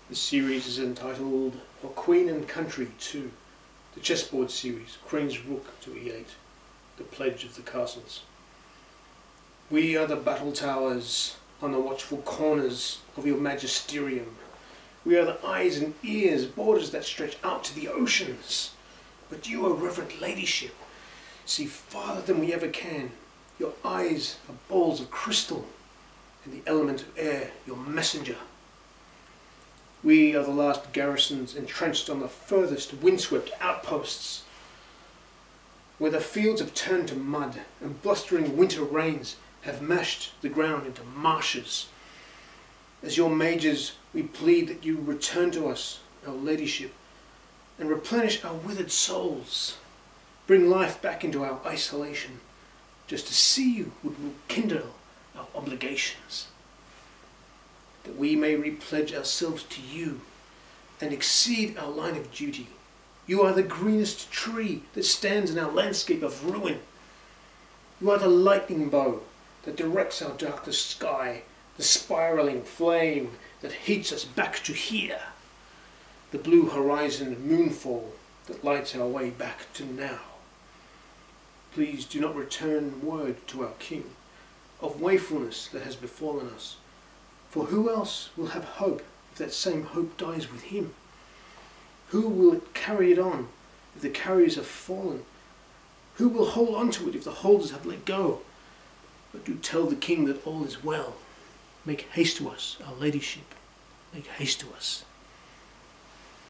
The series is entitled For Queen and Country 2, the Chessboard series, Queen's Rook to E8, the pledge of the castles. We are the battle towers on the watchful corners of your magisterium. We are the eyes and ears, borders that stretch out to the oceans. But you, O reverent ladyship, see farther than we ever can. Your eyes are balls of crystal, and the element of air your messenger. We are the last garrisons entrenched on the furthest windswept outposts, where the fields have turned to mud and blustering winter rains have mashed the ground into marshes. As your mages, we plead that you return to us, our ladyship, and replenish our withered souls. Bring life back into our isolation. Just to see you would rekindle our obligations, that we may repledge ourselves to you and exceed our line of duty. You are the greenest tree that stands in our landscape of ruin. You are the lightning bow that directs our darkest sky, the spiraling flame that heats us back to here, the blue horizon moonfall that lights our way back to now. Please do not return word to our king of wakefulness that has befallen us, for who else will have hope if that same hope dies with him? Who will carry it on if the carriers have fallen? Who will hold on to it if the holders have let go? But do tell the king that all is well. Make haste to us, our ladyship. Make haste to us.